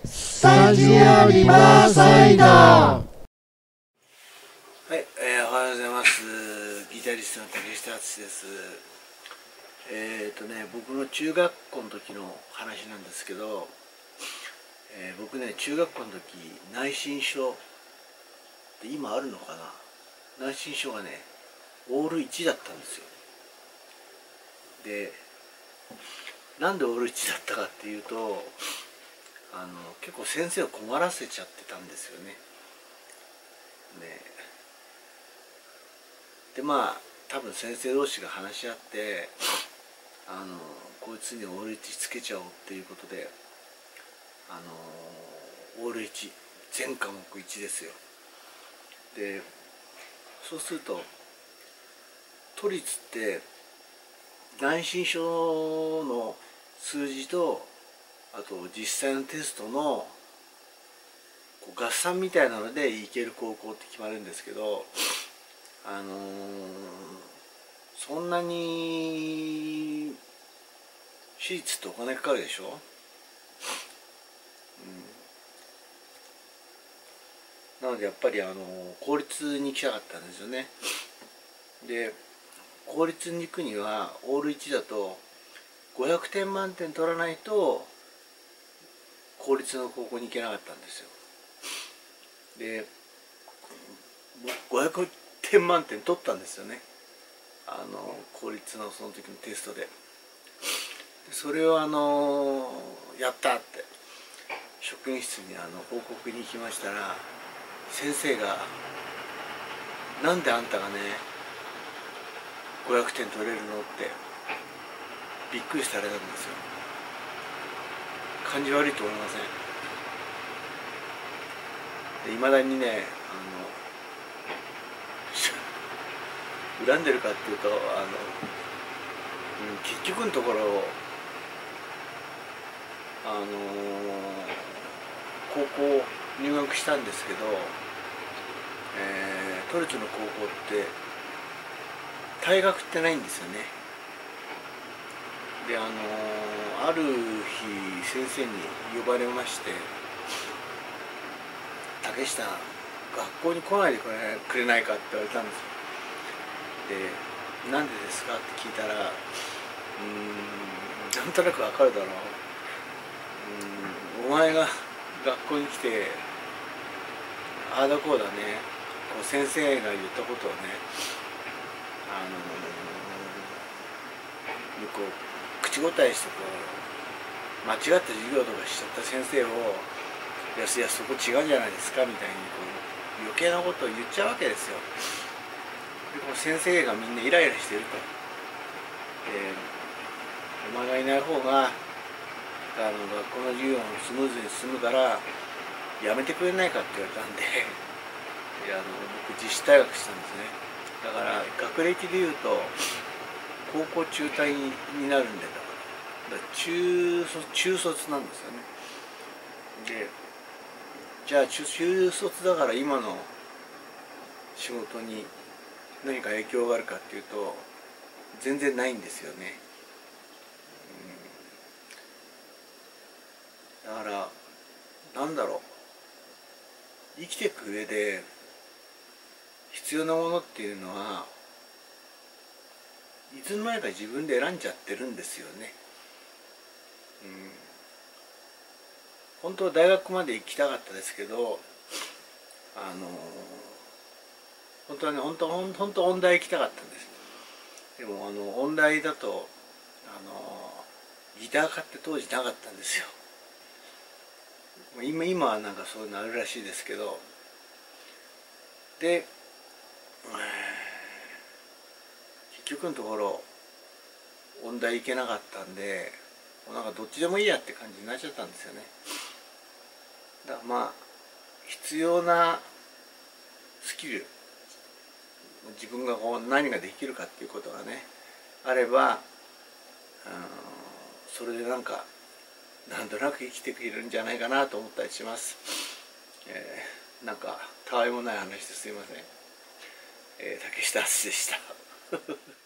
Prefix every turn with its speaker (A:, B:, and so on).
A: スタジオリバーサイド。
B: はい、おはようございます。ギタリストの竹下敦です。僕の中学校の時の話なんですけど、僕ね、中学校の時内申書って今あるのかな、内申書がねオール1だったんですよ。で、なんでオール1だったかっていうと、結構先生を困らせちゃってたんですよね。で多分先生同士が話し合って、こいつにオール1つけちゃおうっていうことで、オール1全科目1ですよ。でそうすると都立って内申書の数字と、あと実際のテストの合算みたいなので行ける高校って決まるんですけど、そんなに私立ってお金かかるでしょ。なのでやっぱり公立に行きたかったんですよね。で公立に行くにはオール1だと500点満点取らないと公立の高校に行けなかったんですよ。で500点満点取ったんですよね、公立のその時のテストで。それをやったって職員室に報告に行きましたら、先生が「なんであんたがね500点取れるの?」ってびっくりされたんですよ。感じ悪いと思いません？いまだにね恨んでるかっていうと、結局のところ高校入学したんですけど、都立の高校って退学ってないんですよね。である日先生に呼ばれまして「竹下、学校に来ないでくれないか」って言われたんですよ。で「なんでですか?」って聞いたら「なんとなくわかるだろう、お前が学校に来てああだこうだね、こう先生が言ったことをね、こう口答えして間違った授業とかしちゃった先生を「いやそこ違うんじゃないですか」みたいに余計なことを言っちゃうわけですよ。でこの先生がみんなイライラしてると。お前がいない方が学校の授業もスムーズに進むからやめてくれないかって言われたんで僕自主退学したんですね。だから学歴でいうと高校中退になるんで、だから中卒なんですよね。でじゃあ中卒だから今の仕事に何か影響があるかっていうと全然ないんですよね。だからなんだろう、生きていく上で必要なものっていうのはいつの間にか自分で選んじゃってるんですよね。本当は大学まで行きたかったですけど、本当はね本当音大行きたかったんです。でも音大だとギター科って当時なかったんですよ。今はなんかそういうのあるらしいですけど、で結局のところ音大行けなかったんで、なんかどっちでもいいやって感じになっちゃったんですよね。だから必要なスキル、自分が何ができるかっていうことがねあれば、それでなんとなく生きていけるんじゃないかなと思ったりします。なんかたわいもない話ですいません。竹下敦でした。